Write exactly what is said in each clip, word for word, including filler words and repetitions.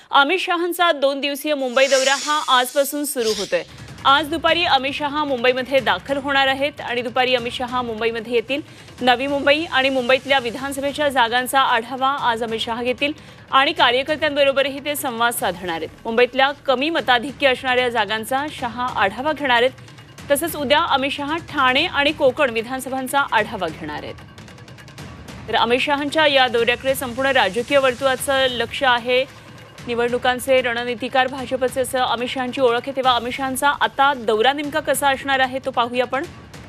अमित शहांचा दोन दिवसीय मुंबई दौरा हा आजपासून सुरू होतोय। आज दुपारी अमित शहा मुंबईमध्ये दाखल होणार आहेत आणि दुपारी अमित शहा मुंबईमध्ये येतील। नवी मुंबई आणि मुंबईतल्या विधानसभेच्या जागांचा आढावा आज अमित शहा घेतील आणि कार्यकर्त्यांबरोबरही ते संवाद साधणार आहेत। मुंबईतल्या कमी मताधिक्य असणाऱ्या जागांचा शहा आढावा घेणार आहेत। तसंच उद्या अमित शहा ठाणे आणि कोकण विधानसभांचा आढावा घेणार आहेत। तर अमित शहांच्या या दौऱ्याकडे संपूर्ण राजकीय वर्तुळाचं लक्ष आहे। निवडणुकांचे रणनीतिकार भाजपचे असं अमित शहांची ओळख आहे, तेव्हा अमित शहांचा आता दौरा नेमका कसा असणार आहे तो पाहूया आपण।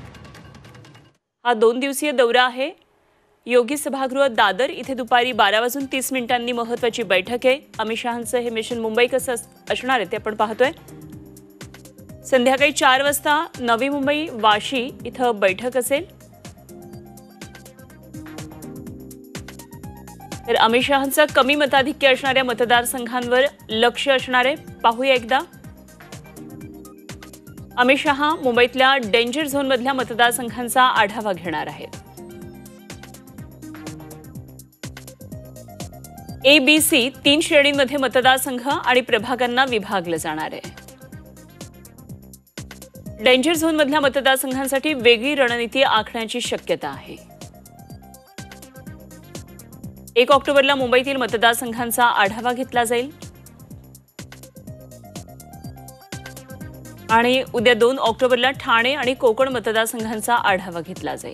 हा दोन दिवसीय दौरा आहे। योगी सभागृह दादर इथे दुपारी बारा वाजून तीस मिनिटांनी महत्त्वाची बैठक आहे। अमित शहांचं हे मिशन मुंबई कसं असणार आहे ते आपण पाहतोय। संध्याकाळी चार वाजता नवी मुंबई वाशी इथं बैठक असेल। तर अमित शहांचं कमी मताधिक्य असणाऱ्या मतदारसंघांवर लक्ष असणार आहे। पाहूया एकदा। अमित शहा मुंबईतल्या डेंजर झोनमधल्या मतदारसंघांचा आढावा घेणार आहेत। ए बी सी तीन श्रेणींमध्ये मतदारसंघ आणि प्रभागांना विभागलं जाणार आहे। डेंजर झोनमधल्या मतदारसंघांसाठी वेगळी रणनीती आखण्याची शक्यता आहे। एक ऑक्टोबरला मुंबईतील मतदारसंघांचा आढावा घेतला जाईल आणि उद्या दोन ऑक्टोबरला ठाणे आणि कोकण मतदारसंघांचा आढावा घेतला जाईल।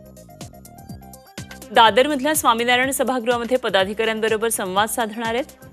दादरमधल्या स्वामीनारायण सभागृहामध्ये पदाधिकाऱ्यांबरोबर संवाद साधणार आहेत।